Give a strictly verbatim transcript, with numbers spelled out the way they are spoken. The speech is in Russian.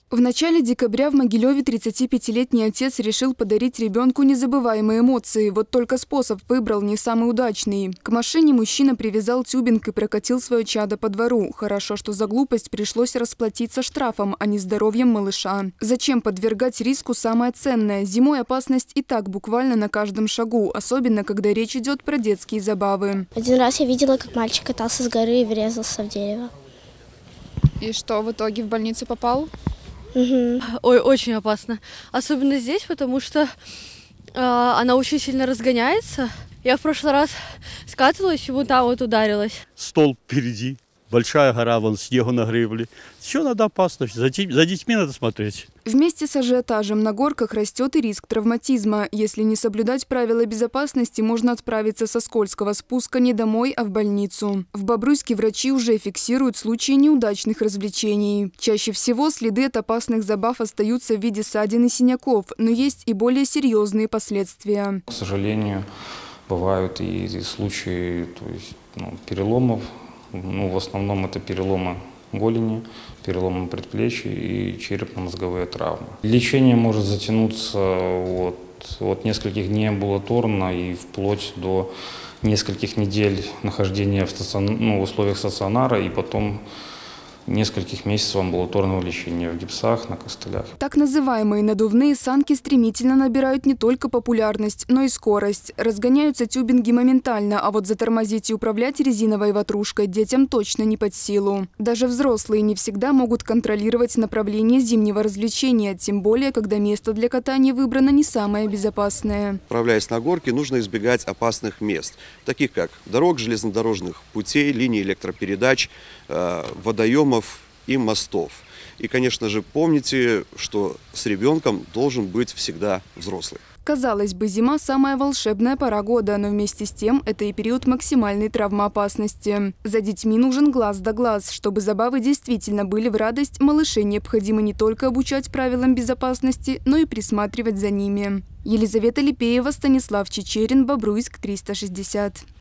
В начале декабря в Могилеве тридцатипятилетний отец решил подарить ребенку незабываемые эмоции. Вот только способ выбрал не самый удачный. К машине мужчина привязал тюбинг и прокатил свое чадо по двору. Хорошо, что за глупость пришлось расплатиться штрафом, а не здоровьем малыша. Зачем подвергать риску самое ценное? Зимой опасность и так буквально на каждом шагу, особенно когда речь идет про детские забавы. Один раз я видела, как мальчик катался с горы и врезался в дерево. И что, в итоге в больницу попал? Угу. Ой, очень опасно. Особенно здесь, потому что э, она очень сильно разгоняется. Я в прошлый раз скатывалась и вот там вот ударилась. Столб впереди, большая гора, вон снегу нагребли. Еще надо опасно, за, за детьми надо смотреть. Вместе с ажиотажем на горках растет и риск травматизма. Если не соблюдать правила безопасности, можно отправиться со скользкого спуска не домой, а в больницу. В Бобруйске врачи уже фиксируют случаи неудачных развлечений. Чаще всего следы от опасных забав остаются в виде ссадин и синяков, но есть и более серьезные последствия. К сожалению, бывают и, и случаи то есть, ну, переломов. Ну, в основном это переломы голени, переломы предплечья и черепно-мозговые травмы. Лечение может затянуться от, от нескольких дней амбулаторно и вплоть до нескольких недель нахождения в, стацион... ну, в условиях стационара и потом нескольких месяцев амбулаторного лечения в гипсах, на костылях. Так называемые надувные санки стремительно набирают не только популярность, но и скорость. Разгоняются тюбинги моментально, а вот затормозить и управлять резиновой ватрушкой детям точно не под силу. Даже взрослые не всегда могут контролировать направление зимнего развлечения, тем более, когда место для катания выбрано не самое безопасное. Отправляясь на горки, нужно избегать опасных мест, таких как дорог, железнодорожных путей, линий электропередач, водоемов и мостов. И, конечно же, помните, что с ребенком должен быть всегда взрослый. Казалось бы, зима – самая волшебная пора года, но вместе с тем это и период максимальной травмоопасности. За детьми нужен глаз да глаз. Чтобы забавы действительно были в радость, малышей необходимо не только обучать правилам безопасности, но и присматривать за ними. Елизавета Липеева, Станислав Чечерин, Бобруйск, триста шестьдесят.